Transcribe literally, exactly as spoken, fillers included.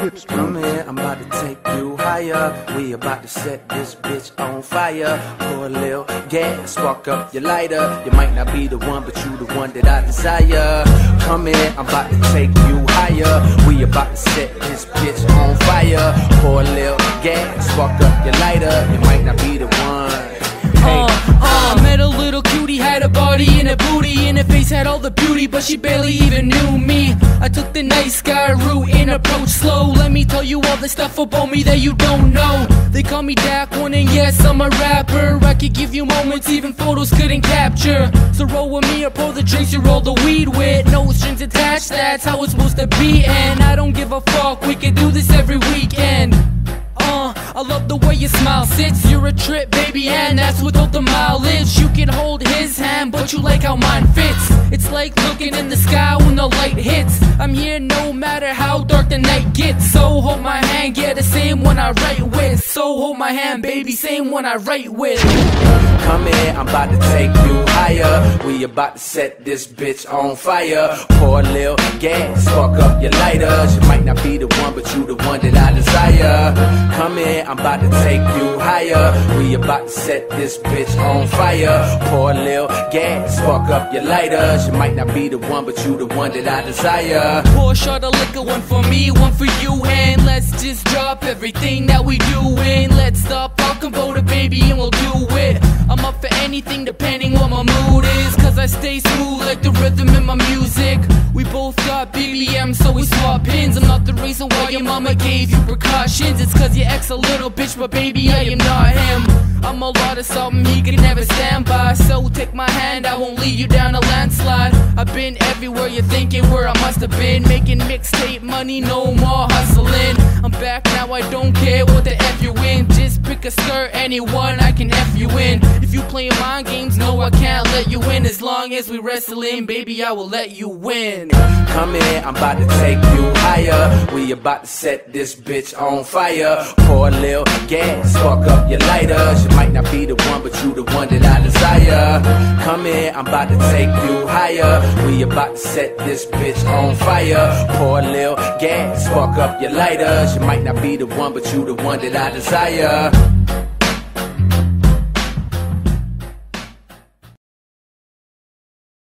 hips. Come here, I'm about to take you higher. We about to set this bitch on fire. Pour a little gas, spark up your lighter. You might not be the one, but you the one that I desire. Come here, I'm about to take you higher. We about to set this bitch on fire. Pour a little gas, spark up your lighter. You might not be the one. Hey. Uh, uh, met a little cutie, had a body and a booty, and her face had all the beauty, but she barely even knew me. I took the nice guy route and approached slow. Let me tell you all the stuff about me that you don't know. They call me Dak One, and yes, I'm a rapper. I could give you moments even photos couldn't capture. So roll with me or pour the drinks you roll the weed with. No strings attached, that's how it's supposed to be. And I don't give a fuck, we can do this every weekend. Uh, I love the way your smile sits. You're a trip, baby, and that's without the mileage. You can hold his hand, but you like how mine fits. It's like looking in the sky when the light hits. I'm here no matter how dark the night gets. So hold my hand, yeah, the same one I write with. So hold my hand, baby, same one I write with. Come here, I'm about to take you higher. We about to set this bitch on fire. Pour a little gas, spark up your lighters. You might not be the one, but you the one that I desire. Come here, I'm about to take you higher. We about to set this bitch on fire. Pour a little gas, spark up your lighters. You might not be the one, but you the one that I desire. Pour a shot of liquor, one for me, one for you. And let's just drop everything that we doing. Let's stop talking about it, baby, and we'll do it. I'm up for anything depending what my mood is, cause I stay smooth like the rhythm in my music. We both got B B M, so we swap pins. I'm not the reason why your mama gave you precautions. It's cause your ex a little bitch, but baby, I am not him. I'm a lot of something he could never stand by. So take my hand, I won't lead you down a landslide. I've been everywhere you're thinking where I must have been. Making mixtape money, no more hustling. I'm back now, I don't care what the F you in. Just pick a skirt, anyone, I can F you in. If you playing mind games, no, I can't let you win. As long as we wrestling, baby, I will let you win. Come here, I'm about to take you higher. We about to set this bitch on fire. Pour a little gas, spark up your lighters. You might not be the one, but you the one that I desire. Come here, I'm about to take you higher. We about to set this bitch on fire. Pour a little gas, spark up your lighters. You might not be the one, but you the one that I desire.